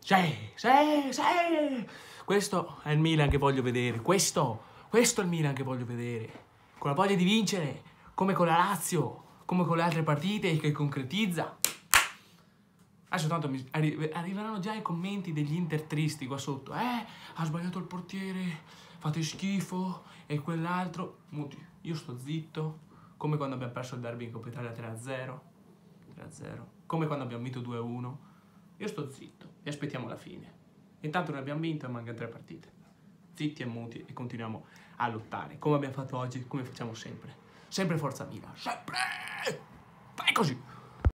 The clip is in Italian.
Sì, sì, sì. Questo è il Milan che voglio vedere. Questo è il Milan che voglio vedere. Con la voglia di vincere, come con la Lazio, come con le altre partite, che concretizza. Adesso tanto arriveranno già i commenti degli Inter tristi qua sotto. Ha sbagliato il portiere, fate schifo, e quell'altro. Muti, io sto zitto, come quando abbiamo perso il derby in Coppa Italia 3-0. 3-0. Come quando abbiamo vinto 2-1. Io sto zitto e aspettiamo la fine. Intanto noi abbiamo vinto e mancano 3 partite. Zitti e muti e continuiamo a lottare, come abbiamo fatto oggi, come facciamo sempre. Sempre forza Milan, sempre! Fai così!